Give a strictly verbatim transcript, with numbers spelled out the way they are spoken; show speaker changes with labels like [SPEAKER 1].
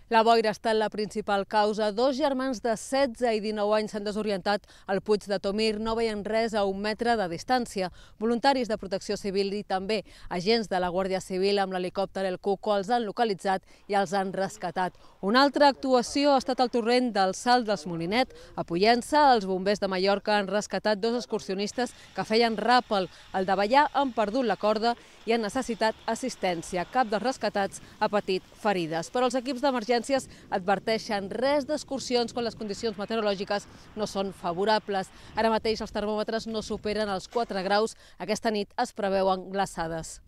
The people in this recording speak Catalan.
[SPEAKER 1] La boira ha estat la principal causa. Dos germans de setze i dinou anys s'han desorientat al Puig de Tomir. No veien res a un metre de distància. Voluntaris de Protecció Civil i també agents de la Guàrdia Civil amb l'helicòpter El Cuco els han localitzat i els han rescatat. Una altra actuació ha estat el torrent del Salt dels Molinet. A Pollença, els bombers de Mallorca han rescatat dos excursionistes que feien ràpel. Al Davallà han perdut la corda i han necessitat assistència. Cap dels rescatats ha patit ferides. Però els equips d'emergència adverteixen res d'excursions quan les condicions meteorològiques no són favorables. Ara mateix els termòmetres no superen els quatre graus. Aquesta nit es preveuen glaçades.